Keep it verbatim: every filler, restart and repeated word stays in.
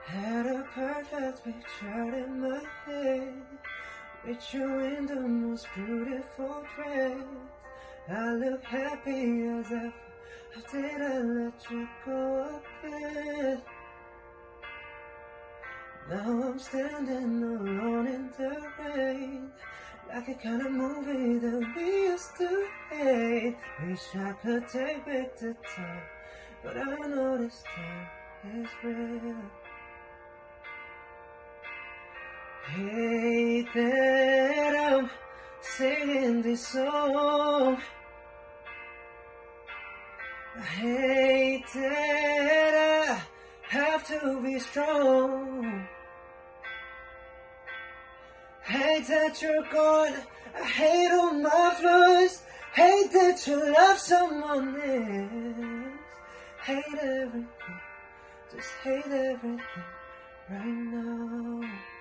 Had a perfect picture in my head, with you in the most beautiful dress. I look happy as ever. How did I let you go again? Now I'm standing alone in the rain, like a kind of movie that we used to hate. Wish I could take back the time, but I know this time is real. Hate that I'm singing this song. I hate that I have to be strong. Hate that you're gone. I hate all my flaws. Hate that you love someone else. Hate everything. Just hate everything right now.